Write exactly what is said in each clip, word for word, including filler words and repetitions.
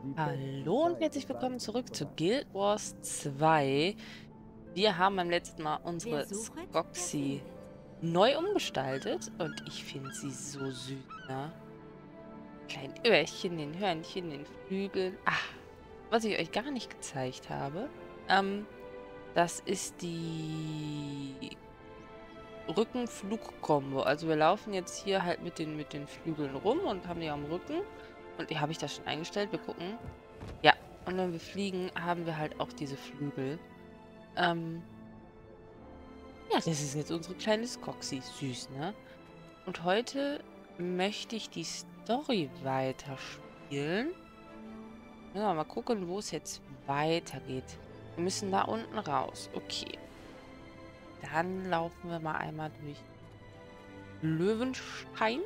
Hallo und herzlich willkommen zurück zu Guild Wars zwei. Wir haben beim letzten Mal Wer unsere suchet, der Skoxi findet. neu umgestaltet und ich finde sie so süß, ne? Kleinen Öhrchen, den Hörnchen, den Flügeln. Ach, was ich euch gar nicht gezeigt habe, ähm, das ist die Rückenflug-Kombo. Also wir laufen jetzt hier halt mit den, mit den Flügeln rum und haben die am Rücken. Und die habe ich das schon eingestellt. Wir gucken. Ja, und wenn wir fliegen, haben wir halt auch diese Flügel. Ähm, ja, das ist jetzt unsere kleine Skoxi. Süß, ne? Und heute möchte ich die Story weiterspielen. Müssen wir mal gucken, wo es jetzt weitergeht. Wir müssen da unten raus. Okay. Dann laufen wir mal einmal durch Löwenstein.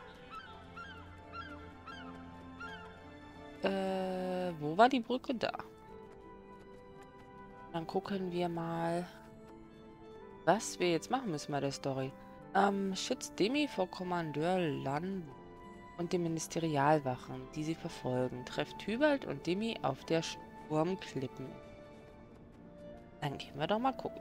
Äh, wo war die Brücke? Da. Dann gucken wir mal, was wir jetzt machen müssen bei der Story. Ähm, schützt Demi vor Kommandeur Lan und den Ministerialwachen, die sie verfolgen. Trefft Hubert und Demi auf der Sturmklippen. Dann gehen wir doch mal gucken.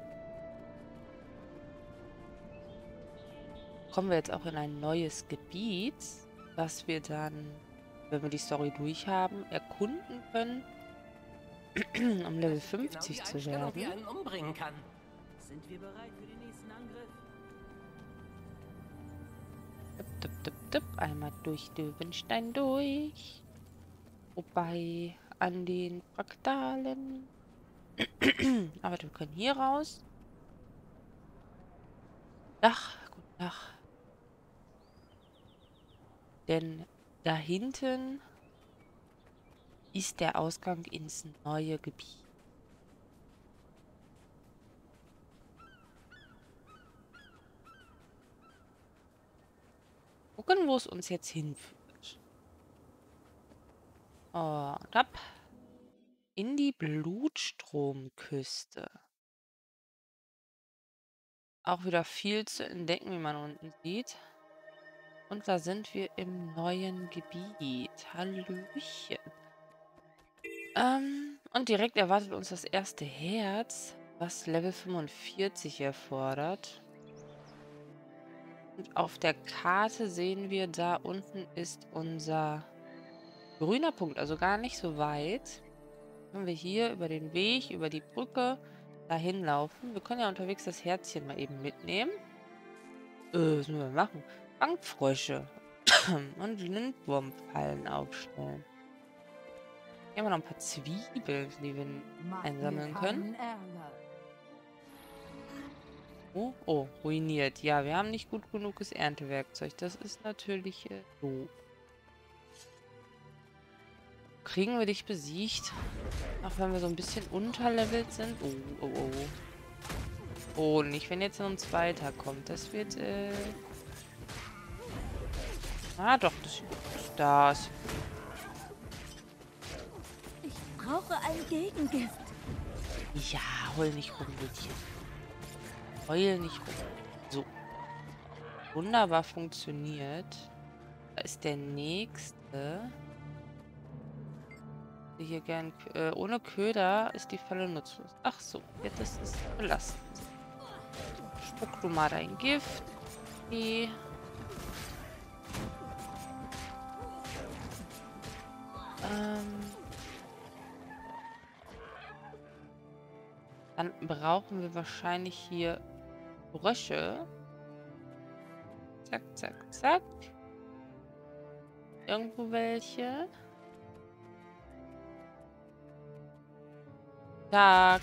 Kommen wir jetzt auch in ein neues Gebiet, was wir dann, wenn wir die Story durchhaben, erkunden können, um Level Das ist genau die fünfzig zu Einstellung, die werden. einen umbringen kann. Sind wir bereit für den nächsten Angriff? Dup, dup, dup, dup. Einmal durch Löwenstein durch. Wobei an den Fraktalen. Aber wir können hier raus. Ach, guten Tag. Denn da hinten ist der Ausgang ins neue Gebiet. Gucken, wo es uns jetzt hinführt. Und ab in die Blutstromküste. Auch wieder viel zu entdecken, wie man unten sieht. Und da sind wir im neuen Gebiet. Hallöchen. Ähm, und direkt erwartet uns das erste Herz, was Level fünfundvierzig erfordert. Und auf der Karte sehen wir, da unten ist unser grüner Punkt, also gar nicht so weit. Können wir hier über den Weg, über die Brücke dahin laufen. Wir können ja unterwegs das Herzchen mal eben mitnehmen. Äh, was müssen wir machen? Fangfrösche und Lindwurmfallen aufstellen. Hier haben wir noch ein paar Zwiebeln, die wir Mach mir einsammeln können. keinen Ärger. Oh, oh, ruiniert. Ja, wir haben nicht gut genuges Erntewerkzeug. Das ist natürlich äh, doof. Kriegen wir dich besiegt? Auch wenn wir so ein bisschen unterlevelt sind. Oh, oh, oh. Oh, nicht, wenn jetzt noch ein zweiter kommt. Das wird, äh... Ah, doch, das ist das. Ich brauche ein Gegengift. Ja, heul nicht rum, Mädchen. Heul nicht rum. So. Wunderbar funktioniert. Da ist der nächste. Hier gern. Äh, ohne Köder ist die Falle nutzlos. Ach so, ja, das ist belastend. Spuck du mal dein Gift. Okay. Ähm. Dann brauchen wir wahrscheinlich hier Frösche. Zack, zack, zack. Irgendwo welche. Zack.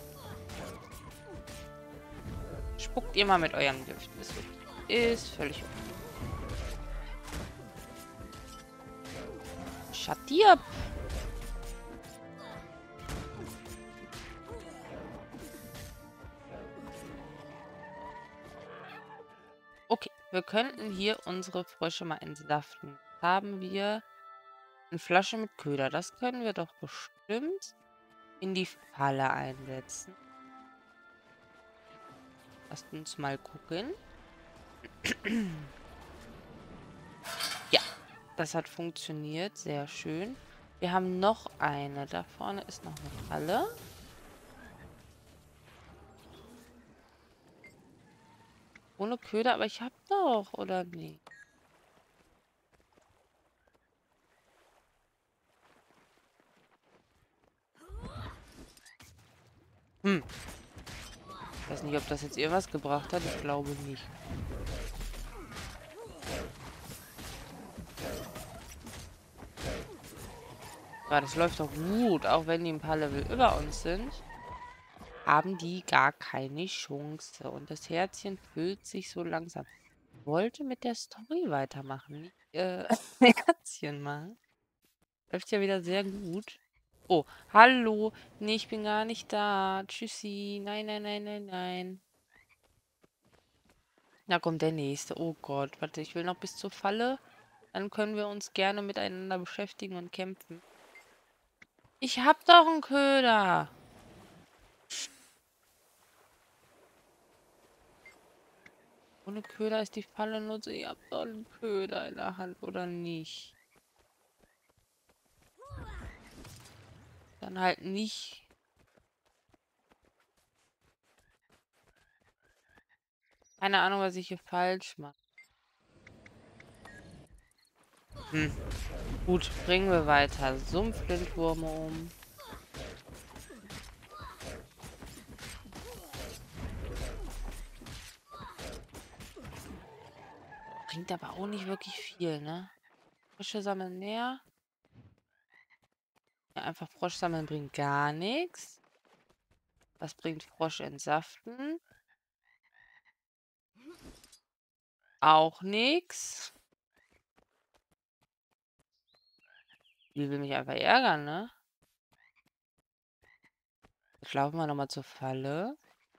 Spuckt ihr mal mit eurem Gift. Ist, okay. Ist völlig okay. Shut die ab. Okay, wir könnten hier unsere Frösche mal entsaften. Haben wir eine Flasche mit Köder. Das können wir doch bestimmt in die Falle einsetzen. Lasst uns mal gucken. Ja, das hat funktioniert. Sehr schön. Wir haben noch eine. Da vorne ist noch eine Falle. Ohne Köder, aber ich hab doch, oder nicht? Hm. Ich weiß nicht, ob das jetzt irgendwas gebracht hat. Ich glaube nicht. Aber das läuft doch gut. Auch wenn die ein paar Level über uns sind, haben die gar keine Chance. Und das Herzchen füllt sich so langsam. Ich wollte mit der Story weitermachen. Nicht, äh, Herzchen machen. Läuft ja wieder sehr gut. Oh, hallo. Nee, ich bin gar nicht da. Tschüssi. Nein, nein, nein, nein, nein. Da kommt der nächste. Oh Gott, warte, ich will noch bis zur Falle. Dann können wir uns gerne miteinander beschäftigen und kämpfen. Ich hab doch einen Köder. Ohne Köder ist die Falle nur so, ihr habt doch einen Köder in der Hand, oder nicht? Dann halt nicht. Keine Ahnung, was ich hier falsch mache. Hm. Gut, bringen wir weiter. Sumpflindwurme um. Bringt aber auch nicht wirklich viel, ne? Frösche sammeln mehr. Ja, einfach Frosch sammeln bringt gar nichts. Was bringt Frosch entsaften? Auch nichts. Die will mich einfach ärgern, ne? Jetzt laufen wir nochmal zur Falle.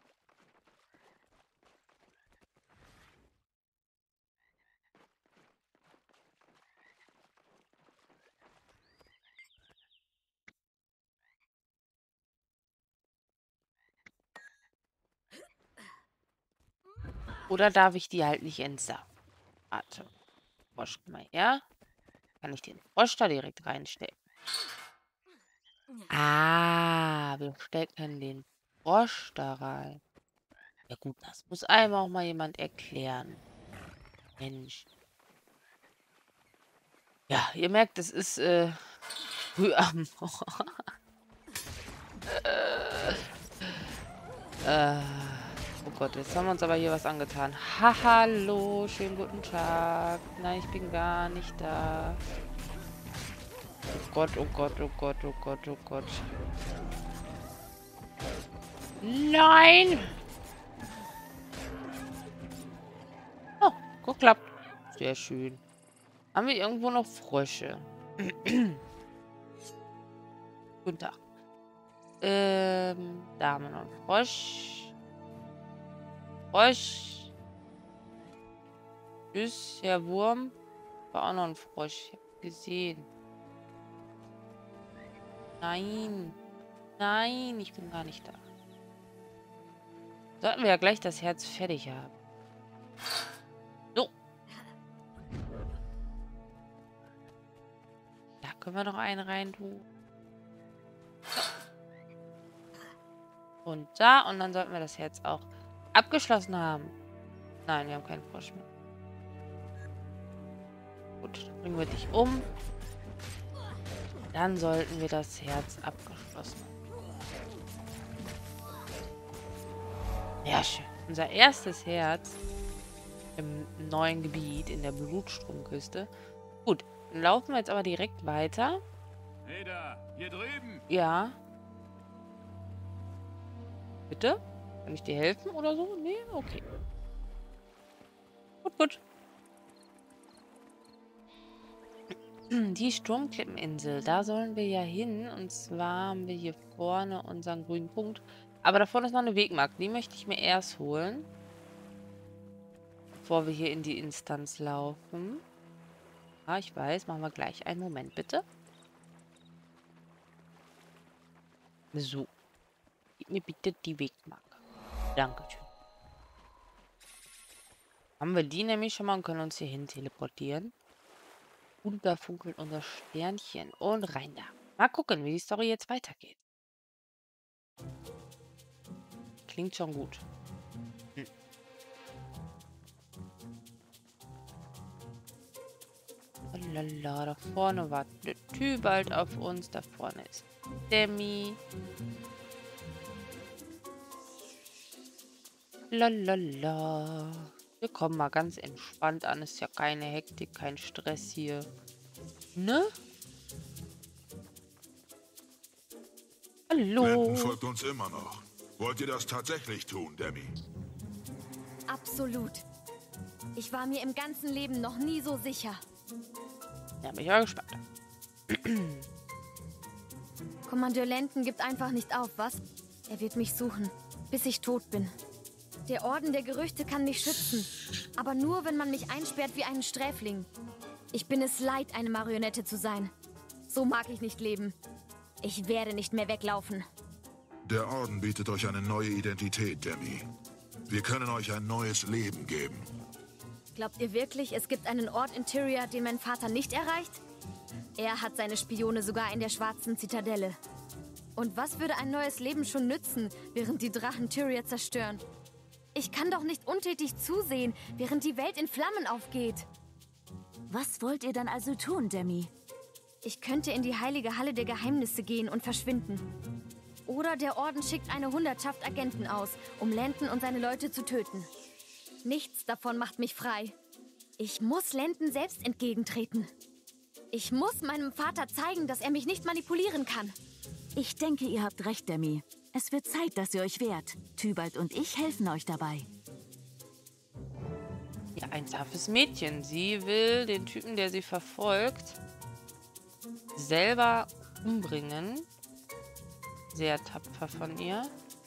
Oder darf ich die halt nicht entsaften? Warte. Frosch, komm mal her. Kann ich den Frosch da direkt reinstellen? Ah, wir stecken den Frosch da rein. Ja gut, das muss einem auch mal jemand erklären. Mensch. Ja, ihr merkt, es ist äh, früh am Morgen. äh, oh Gott, jetzt haben wir uns aber hier was angetan. Ha, hallo, schönen guten Tag. Nein, ich bin gar nicht da. Oh Gott, oh Gott, oh Gott, oh Gott, oh Gott. Nein! Oh, geklappt. Sehr schön. Haben wir irgendwo noch Frösche? Guten Tag. Ähm, da haben wir noch einen Frosch. Frosch. Tschüss, Herr Wurm. War auch noch ein Frosch. Ich hab gesehen. Nein. Nein, ich bin gar nicht da. Sollten wir ja gleich das Herz fertig haben. So. Da können wir noch einen rein tun. So. Und da. Und dann sollten wir das Herz auch abgeschlossen haben. Nein, wir haben keinen Frosch mehr. Gut, dann bringen wir dich um. Dann sollten wir das Herz abgeschlossen haben. Ja, schön. Unser erstes Herz im neuen Gebiet in der Blutstromküste. Gut, dann laufen wir jetzt aber direkt weiter. Hey da, hier drüben. Ja. Bitte? Kann ich dir helfen oder so? Nee? Okay. Gut, gut. Die Sturmklippeninsel, da sollen wir ja hin. Und zwar haben wir hier vorne unseren grünen Punkt. Aber da vorne ist noch eine Wegmarke. Die möchte ich mir erst holen. Bevor wir hier in die Instanz laufen. Ah, ich weiß. Machen wir gleich. Einen Moment, bitte. So. Gib mir bitte die Wegmarke. Dankeschön. Haben wir die nämlich schon mal und können uns hier hin teleportieren. Und da funkelt unser Sternchen. Und rein da. Mal gucken, wie die Story jetzt weitergeht. Klingt schon gut. Hm. Lala, da vorne wartet Tybalt auf uns. Da vorne ist Demi. Lalala. Wir kommen mal ganz entspannt an. Ist ja keine Hektik, kein Stress hier. Ne? Hallo. Landon folgt uns immer noch. Wollt ihr das tatsächlich tun, Demi? Absolut. Ich war mir im ganzen Leben noch nie so sicher. Ja, bin ich mal gespannt. Kommandeur Landon gibt einfach nicht auf, was? Er wird mich suchen, bis ich tot bin. Der Orden der Gerüchte kann mich schützen. Aber nur, wenn man mich einsperrt wie einen Sträfling. Ich bin es leid, eine Marionette zu sein. So mag ich nicht leben. Ich werde nicht mehr weglaufen. Der Orden bietet euch eine neue Identität, Demi. Wir können euch ein neues Leben geben. Glaubt ihr wirklich, es gibt einen Ort in Tyria, den mein Vater nicht erreicht? Er hat seine Spione sogar in der schwarzen Zitadelle. Und was würde ein neues Leben schon nützen, während die Drachen Tyria zerstören? Ich kann doch nicht untätig zusehen, während die Welt in Flammen aufgeht. Was wollt ihr dann also tun, Demi? Ich könnte in die heilige Halle der Geheimnisse gehen und verschwinden. Oder der Orden schickt eine Hundertschaft Agenten aus, um Landon und seine Leute zu töten. Nichts davon macht mich frei. Ich muss Landon selbst entgegentreten. Ich muss meinem Vater zeigen, dass er mich nicht manipulieren kann. Ich denke, ihr habt recht, Demi. Es wird Zeit, dass ihr euch wehrt. Tybalt und ich helfen euch dabei. Ja, ein taffes Mädchen. Sie will den Typen, der sie verfolgt, selber umbringen. Sehr tapfer von ihr.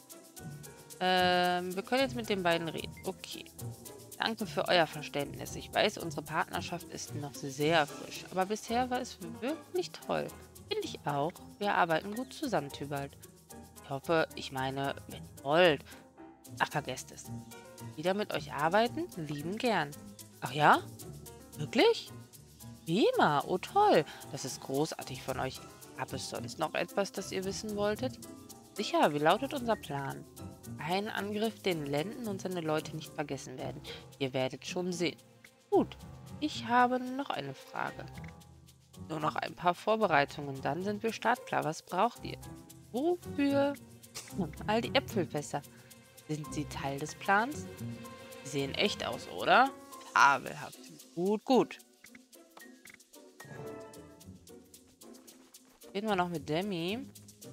Ähm, wir können jetzt mit den beiden reden. Okay. Danke für euer Verständnis. Ich weiß, unsere Partnerschaft ist noch sehr frisch. Aber bisher war es wirklich toll. Finde ich auch. Wir arbeiten gut zusammen, Tybalt. Ich hoffe, ich meine, wenn ihr wollt. Ach, vergesst es. Wieder mit euch arbeiten? Lieben gern. Ach ja? Wirklich? Prima. Oh toll. Das ist großartig von euch. Gab es sonst noch etwas, das ihr wissen wolltet? Sicher, wie lautet unser Plan? Ein Angriff, den Landon und seine Leute nicht vergessen werden. Ihr werdet schon sehen. Gut, ich habe noch eine Frage. Nur noch ein paar Vorbereitungen, dann sind wir startklar. Was braucht ihr? Wofür? All die Äpfelfässer. Sind sie Teil des Plans? Sie sehen echt aus, oder? Fabelhaft. Gut, gut. Reden wir noch mit Demi.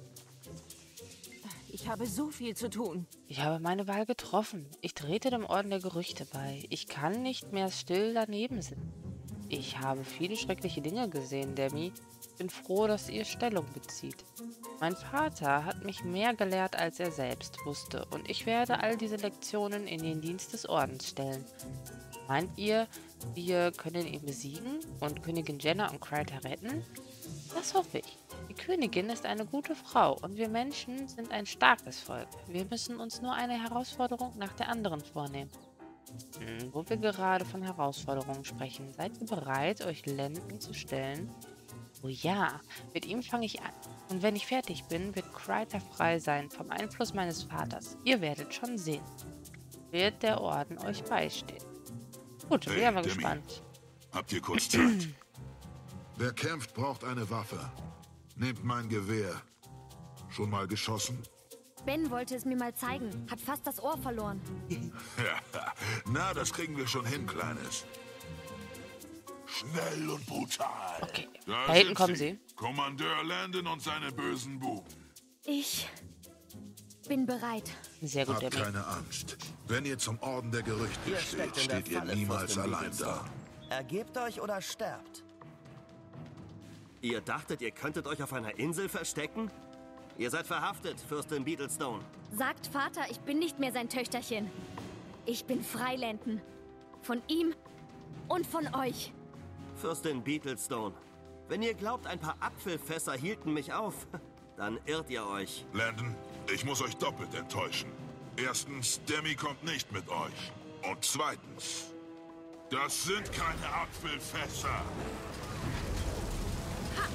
Ich habe so viel zu tun. Ich habe meine Wahl getroffen. Ich trete dem Orden der Gerüchte bei. Ich kann nicht mehr still daneben sitzen. Ich habe viele schreckliche Dinge gesehen, Demi. Bin froh, dass ihr Stellung bezieht. Mein Vater hat mich mehr gelehrt, als er selbst wusste. Und ich werde all diese Lektionen in den Dienst des Ordens stellen. Meint ihr, wir können ihn besiegen und Königin Jenna und Kryta retten? Das hoffe ich. Die Königin ist eine gute Frau und wir Menschen sind ein starkes Volk. Wir müssen uns nur eine Herausforderung nach der anderen vornehmen. Hm, wo wir gerade von Herausforderungen sprechen, seid ihr bereit, euch Landon zu stellen? Oh ja, mit ihm fange ich an. Und wenn ich fertig bin, wird Kryta frei sein vom Einfluss meines Vaters. Ihr werdet schon sehen. Wird der Orden euch beistehen? Gut, Hey, wir sind mal Demi. gespannt. Habt ihr kurz Zeit? Wer kämpft, braucht eine Waffe. Nehmt mein Gewehr. Schon mal geschossen? Ben wollte es mir mal zeigen, hat fast das Ohr verloren. Ja, na, das kriegen wir schon hin, Kleines. Schnell und brutal. Okay, Da, da hinten sind kommen sie. Kommandeur Landon und seine bösen Buben. Ich bin bereit. Sehr gut, Habt Demi. keine Angst. Wenn ihr zum Orden der Gerüchte Ihr steht, steckt in der steht ihr Falle, niemals Fürstin allein da. Beatlestone. Ergebt euch oder sterbt. Ihr dachtet, ihr könntet euch auf einer Insel verstecken? Ihr seid verhaftet, Fürstin Beatlestone. Sagt Vater, ich bin nicht mehr sein Töchterchen. Ich bin frei, Landon. Von ihm und von euch. Fürstin Beatlestone, wenn ihr glaubt, ein paar Apfelfässer hielten mich auf, dann irrt ihr euch. Landon, ich muss euch doppelt enttäuschen. Erstens, Demi kommt nicht mit euch. Und zweitens, das sind keine Apfelfässer.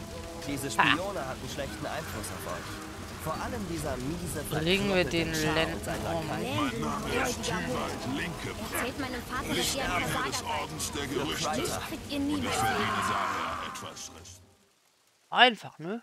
Diese Spione hatten schlechten Einfluss auf euch. Vor allem dieser miese Bringen wir den verkrüppelte Char und Lenden sein um. Lakai. Mein Name ist Tybalt Linke. Erzählt meinem Vater, dass ihr ein Erbe Versager des seid. Ordens der Gerüchte. Mich kriegt ihr nie Ich mehr. verdiene daher etwas Rest. Einfach, ne?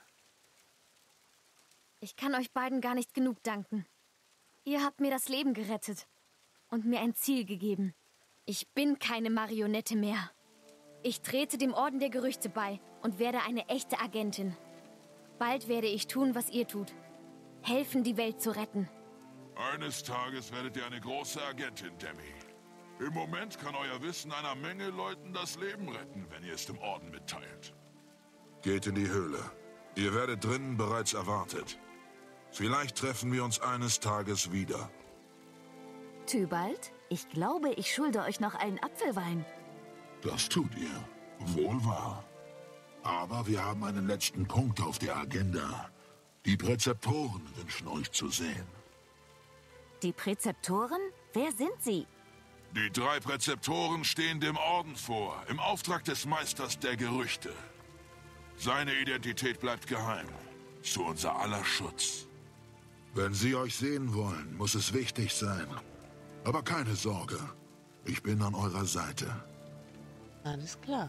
Ich kann euch beiden gar nicht genug danken. Ihr habt mir das Leben gerettet und mir ein Ziel gegeben. Ich bin keine Marionette mehr. Ich trete dem Orden der Gerüchte bei und werde eine echte Agentin. Bald werde ich tun, was ihr tut. Helfen, die Welt zu retten. Eines Tages werdet ihr eine große Agentin, Demi. Im Moment kann euer Wissen einer Menge Leuten das Leben retten, wenn ihr es dem Orden mitteilt. Geht in die Höhle. Ihr werdet drinnen bereits erwartet. Vielleicht treffen wir uns eines Tages wieder. Tybalt, ich glaube, ich schulde euch noch einen Apfelwein. Das tut ihr. Wohl wahr. Aber wir haben einen letzten Punkt auf der Agenda. Die Präzeptoren wünschen euch zu sehen. Die Präzeptoren? Wer sind sie? Die drei Präzeptoren stehen dem Orden vor, im Auftrag des Meisters der Gerüchte. Seine Identität bleibt geheim, zu unser aller Schutz. Wenn sie euch sehen wollen, muss es wichtig sein. Aber keine Sorge, ich bin an eurer Seite. Alles klar.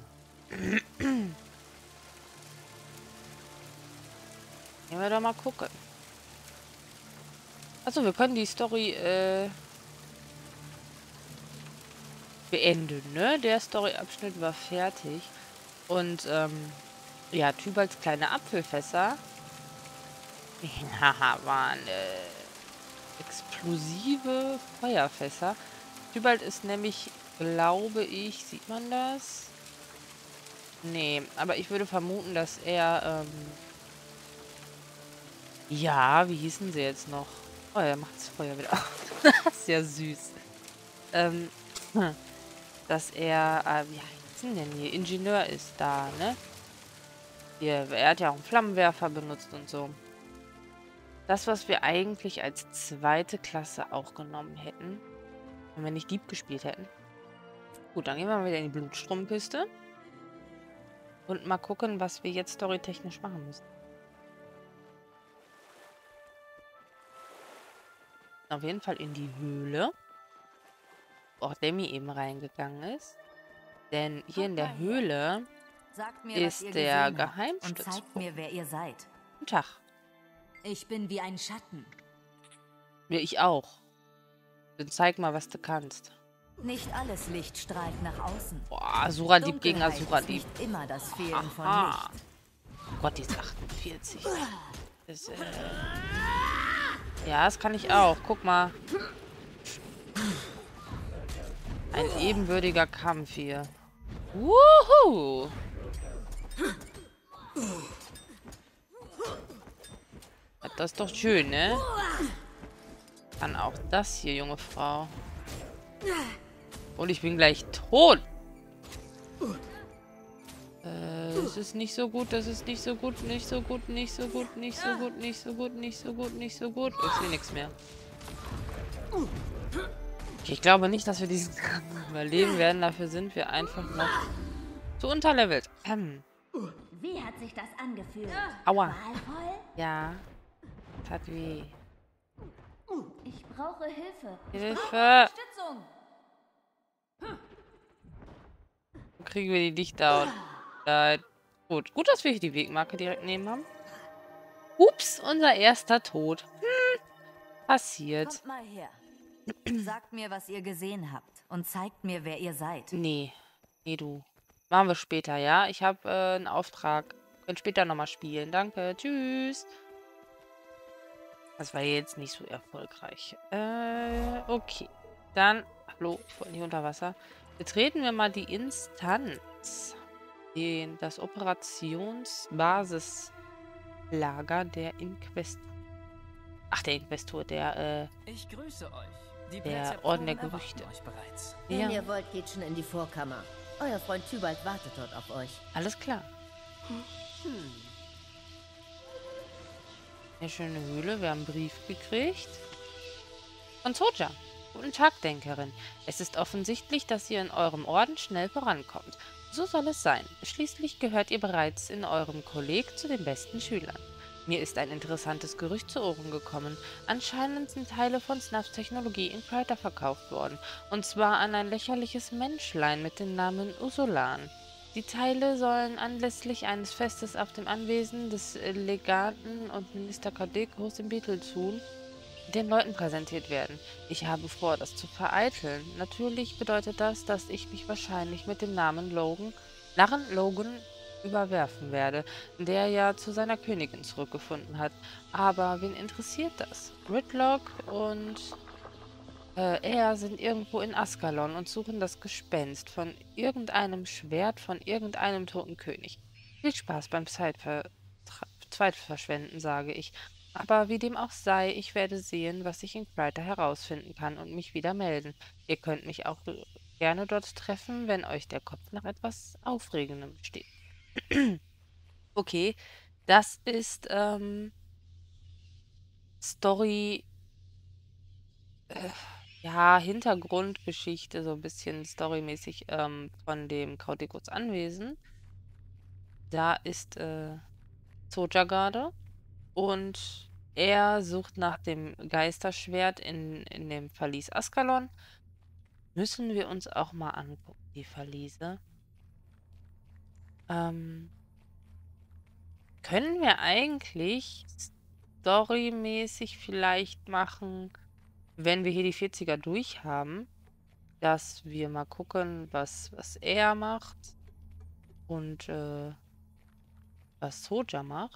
Gehen wir doch mal gucken. Also wir können die Story äh, beenden, ne? Der Story-Abschnitt war fertig. Und ähm, ja, Tybalts kleine Apfelfässer haha, waren äh, explosive Feuerfässer. Tybalt ist nämlich, glaube ich, sieht man das? Nee, aber ich würde vermuten, dass er, ähm, ja, wie hießen sie jetzt noch? Oh, er macht das Feuer wieder auf. Das ist ja süß. Ähm, dass er, äh, wie heißt denn hier? Ingenieur ist da, ne? Hier, er hat ja auch einen Flammenwerfer benutzt und so. Das, was wir eigentlich als zweite Klasse auch genommen hätten, wenn wir nicht Dieb gespielt hätten. Gut, dann gehen wir mal wieder in die Blutstromkiste. Und mal gucken, was wir jetzt storytechnisch machen müssen. Auf jeden Fall in die Höhle. Wo auch Demi eben reingegangen ist. Denn hier in der Höhle Sagt mir, ist was ihr der gesehen habt, und Geheimstützpunkt. zeigt mir, wer ihr seid. Guten Tag. Ich bin wie ein Schatten. Ja, ich auch. Dann zeig mal, was du kannst. Nicht alles Licht strahlt nach außen. Boah, Asura-Dieb gegen Dunkelheit ist Asura-Dieb. nicht immer das Fehlen von Aha. Licht. Oh Gott, die ist achtundvierzig. Das, äh ja, das kann ich auch. Guck mal. Ein ebenbürtiger Kampf hier. Wuhu! Das ist doch schön, ne? Kann auch das hier, junge Frau. Und ich bin gleich tot. Äh, das ist nicht so gut, das ist nicht so gut, nicht so gut, nicht so gut, nicht so gut, nicht so gut, nicht so gut, nicht so gut. Ich sehe nichts mehr. Okay, ich glaube nicht, dass wir diesen Kampf überleben werden. Dafür sind wir einfach noch zu unterlevelt. Ähm. Wie hat sich das angefühlt? Aua. Qualvoll? Ja. Das hat weh. Ich brauche Hilfe. Hilfe. Unterstützung! Wo kriegen wir die Lichter? Äh, gut. Gut, dass wir hier die Wegmarke direkt neben haben. Ups, unser erster Tod. Hm. Passiert. Kommt mal her. Sagt mir, was ihr gesehen habt und zeigt mir, wer ihr seid. Nee. Nee, du. Machen wir später, ja? Ich habe äh, einen Auftrag. Können später nochmal spielen. Danke. Tschüss. Das war jetzt nicht so erfolgreich. Äh, okay. Dann, hallo, ich wollte nicht unter Wasser. Betreten wir mal die Instanz. Den, das Operationsbasislager der Inquestor. Ach, der Inquestor, der, äh, Ich grüße euch. Die der Präzeptoren Orden der erwarten Gerüchte. euch bereits. Wenn Ja, ihr wollt, geht schon in die Vorkammer. Euer Freund Tybalt wartet dort auf euch. alles klar. Eine schöne Höhle. Wir haben einen Brief gekriegt. Von Soja. Guten Tag, Denkerin. Es ist offensichtlich, dass ihr in eurem Orden schnell vorankommt. So soll es sein. Schließlich gehört ihr bereits in eurem Kolleg zu den besten Schülern. Mir ist ein interessantes Gerücht zu Ohren gekommen. Anscheinend sind Teile von Snuffs Technologie in Kryta verkauft worden. Und zwar an ein lächerliches Menschlein mit dem Namen Usolan. Die Teile sollen anlässlich eines Festes auf dem Anwesen des Legaten und Minister Caudecos im Beetletoon den Leuten präsentiert werden. Ich habe vor, das zu vereiteln. Natürlich bedeutet das, dass ich mich wahrscheinlich mit dem Namen Logan, Narren Logan überwerfen werde, der ja zu seiner Königin zurückgefunden hat. Aber wen interessiert das? Gridlock und äh, er sind irgendwo in Askalon und suchen das Gespenst von irgendeinem Schwert von irgendeinem toten König. Viel Spaß beim Zeitver Zeitverschwenden, sage ich. Aber wie dem auch sei, ich werde sehen, was ich in Kryta herausfinden kann und mich wieder melden. Ihr könnt mich auch gerne dort treffen, wenn euch der Kopf nach etwas Aufregendem steht. Okay, das ist ähm, Story, äh, ja, Hintergrundgeschichte, so ein bisschen storymäßig ähm, von dem Caudecos Anwesen. Da ist äh, Zoja gerade und er sucht nach dem Geisterschwert in, in dem Verlies Askalon. Müssen wir uns auch mal angucken, die Verliese. Ähm, können wir eigentlich storymäßig vielleicht machen, wenn wir hier die vierziger durch haben, dass wir mal gucken, was, was er macht und äh, was Zoja macht.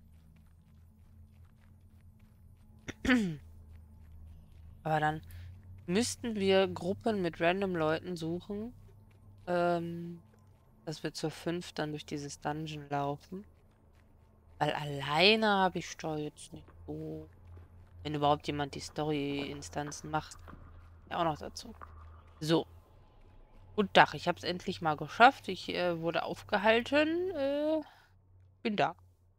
Aber dann müssten wir Gruppen mit random Leuten suchen, ähm, dass wir zur fünf dann durch dieses Dungeon laufen. Weil alleine habe ich da jetzt nicht so... Wenn überhaupt jemand die Story-Instanzen macht. Ja, auch noch dazu. So. Guten Tag, ich habe es endlich mal geschafft. Ich äh, wurde aufgehalten. Äh, bin da.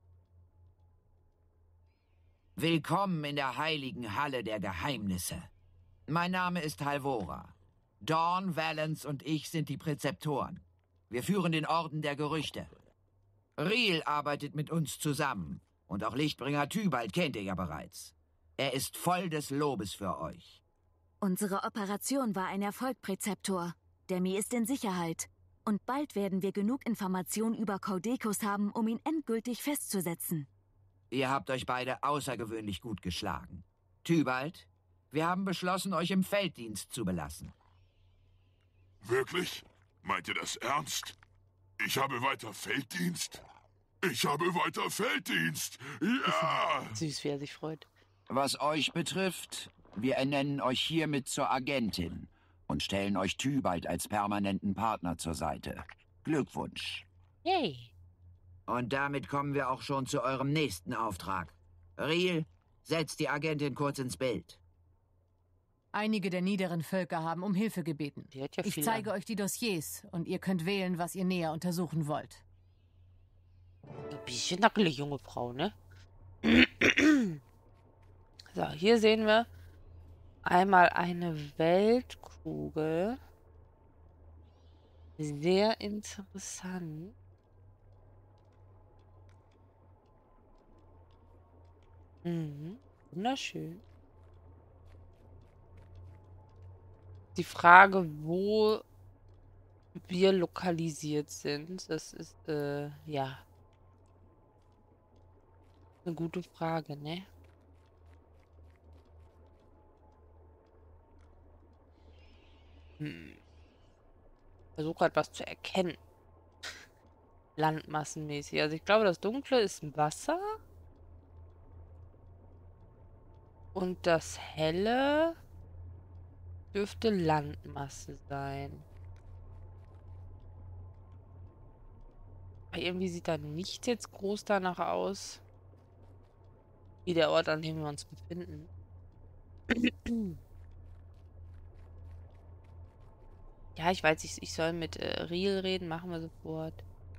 Willkommen in der heiligen Halle der Geheimnisse. Mein Name ist Halvora. Dawn, Valence und ich sind die Präzeptoren. Wir führen den Orden der Gerüchte. Riel arbeitet mit uns zusammen. Und auch Lichtbringer Tybalt kennt ihr ja bereits. Er ist voll des Lobes für euch. Unsere Operation war ein Erfolg, Präzeptor. Demi ist in Sicherheit. Und bald werden wir genug Informationen über Caudecos haben, um ihn endgültig festzusetzen. Ihr habt euch beide außergewöhnlich gut geschlagen. Tybalt, wir haben beschlossen, euch im Felddienst zu belassen. Wirklich? Meint ihr das ernst? Ich habe weiter Felddienst? Ich habe weiter Felddienst! Ja! Süß, wie er sich freut. Was euch betrifft, wir ernennen euch hiermit zur Agentin und stellen euch Tybalt als permanenten Partner zur Seite. Glückwunsch. Yay! Und damit kommen wir auch schon zu eurem nächsten Auftrag. Riel, setzt die Agentin kurz ins Bild. Einige der niederen Völker haben um Hilfe gebeten. Die hat ja Ich viel zeige an. euch die Dossiers und ihr könnt wählen, was ihr näher untersuchen wollt. Ein bisschen nackelig, junge Frau, ne? So, hier sehen wir einmal eine Weltkugel. Sehr interessant. Mhm. Wunderschön. Die Frage, wo wir lokalisiert sind, das ist, äh, ja, eine gute Frage, ne? Hm. Versuche halt was zu erkennen. Landmassenmäßig. Also ich glaube, das Dunkle ist Wasser. Und das Helle dürfte Landmasse sein. Aber irgendwie sieht da nichts jetzt groß danach aus, wie der Ort, an dem wir uns befinden. Ja, ich weiß, ich, ich soll mit äh, Riel reden, machen wir sofort.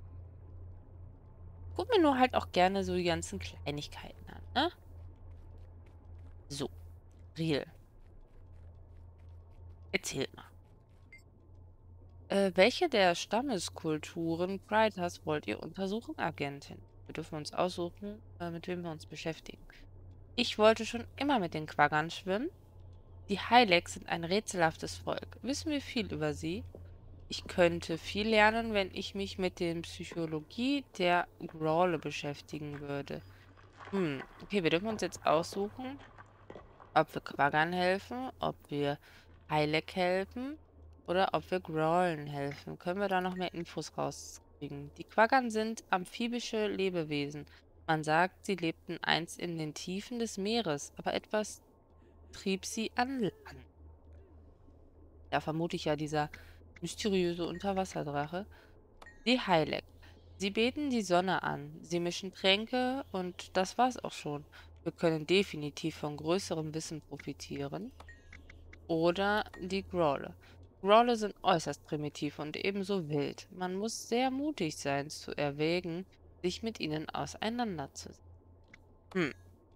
Guck mir nur halt auch gerne so die ganzen Kleinigkeiten an, ne? So, Riel. Erzählt mal. Äh, welche der Stammeskulturen Prytas wollt ihr untersuchen, Agentin? Wir dürfen uns aussuchen, äh, mit wem wir uns beschäftigen. Ich wollte schon immer mit den Quaggern schwimmen. Die Hylex sind ein rätselhaftes Volk. Wissen wir viel über sie? Ich könnte viel lernen, wenn ich mich mit der Psychologie der Grawle beschäftigen würde. Hm, okay, wir dürfen uns jetzt aussuchen, ob wir Quaggern helfen, ob wir Hylek helfen oder ob wir Grawlen helfen. Können wir da noch mehr Infos rauskriegen? Die Quaggern sind amphibische Lebewesen. Man sagt, sie lebten einst in den Tiefen des Meeres, aber etwas trieb sie an Land. Ja, vermute ich ja dieser mysteriöse Unterwasserdrache. Die Hylek. Sie beten die Sonne an, sie mischen Tränke und das war's auch schon. Wir können definitiv von größerem Wissen profitieren. Oder die Grawle. Grawle sind äußerst primitiv und ebenso wild. Man muss sehr mutig sein, zu erwägen, sich mit ihnen auseinanderzusetzen. Hm.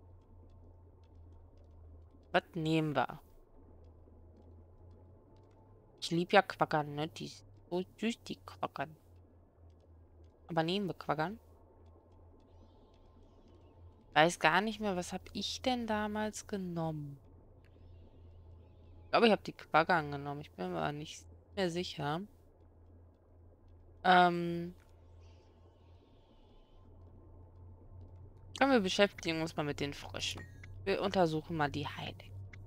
Was nehmen wir? Ich liebe ja Quaggern, ne? Die sind so süß, die Quaggern. Aber nehmen wir Quaggern? Weiß gar nicht mehr, was habe ich denn damals genommen? Ich glaube, ich habe die Quaggern genommen. Ich bin mir aber nicht mehr sicher. Ähm. Komm, wir beschäftigen uns mal mit den Fröschen. Wir untersuchen mal die Hylek.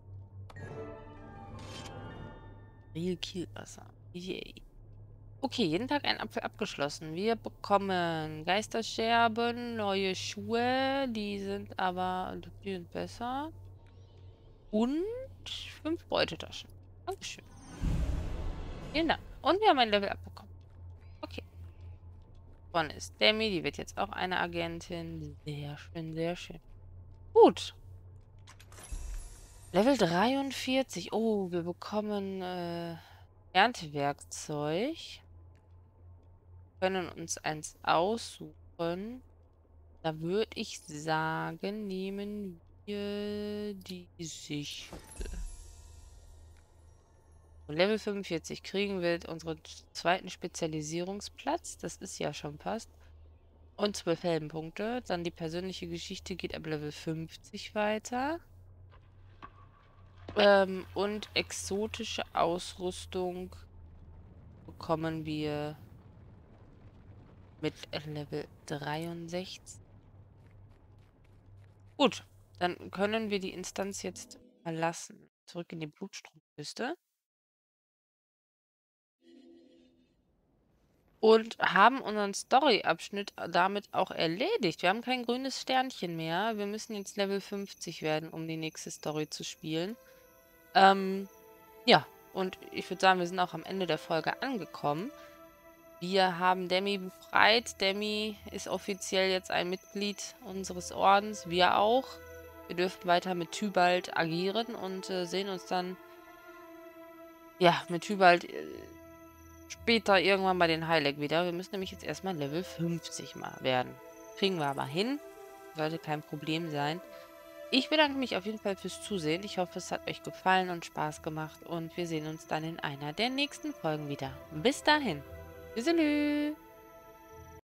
Real Kielwasser. Yay. Okay, jeden Tag ein Apfel abgeschlossen. Wir bekommen Geisterscherben, neue Schuhe. Die sind aber die sind besser. Und fünf Beutetaschen. Dankeschön. Vielen Dank. Und wir haben ein Level abbekommen. Okay. Vorne ist Demi. Die wird jetzt auch eine Agentin. Sehr schön, sehr schön. Gut. Level dreiundvierzig. Oh, wir bekommen äh, Erntewerkzeug. Können uns eins aussuchen. Da würde ich sagen, nehmen wir die Sichel. Level fünfundvierzig kriegen wir unseren zweiten Spezialisierungsplatz. Das ist ja schon fast. Und zwölf Heldenpunkte. Dann die persönliche Geschichte geht ab Level fünfzig weiter. Ähm, und exotische Ausrüstung bekommen wir mit Level dreiundsechzig. Gut, dann können wir die Instanz jetzt verlassen. Zurück in die Blutstromkiste. Und haben unseren Story-Abschnitt damit auch erledigt. Wir haben kein grünes Sternchen mehr. Wir müssen jetzt Level fünfzig werden, um die nächste Story zu spielen. Ähm, ja, und ich würde sagen, wir sind auch am Ende der Folge angekommen. Wir haben Demi befreit. Demi ist offiziell jetzt ein Mitglied unseres Ordens. Wir auch. Wir dürfen weiter mit Tybalt agieren und äh, sehen uns dann ja, mit Tybalt äh, später irgendwann bei den Hylek wieder. Wir müssen nämlich jetzt erstmal Level fünfzig mal werden. Kriegen wir aber hin. Sollte kein Problem sein. Ich bedanke mich auf jeden Fall fürs Zusehen. Ich hoffe, es hat euch gefallen und Spaß gemacht. Und wir sehen uns dann in einer der nächsten Folgen wieder. Bis dahin. Tschüsselü.